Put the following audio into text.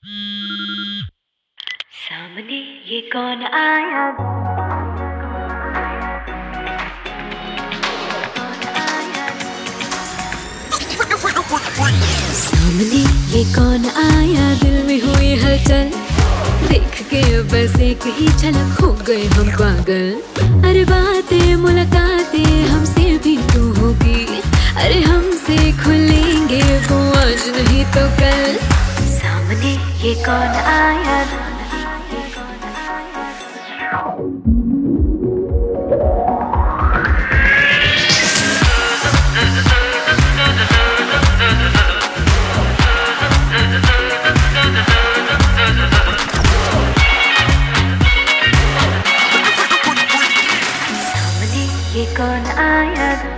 सामने ये कौन आया? सामने ये कौन आया? दिल में हुई हलचल देख के बस एक ही झलक हो गए हम पागल। अरे बातें मुलाकातें हमसे भी तो होगी, अरे हमसे खुलेंगे वो आज नहीं तो कल। सामने ये कौन आया? ये कौन आया?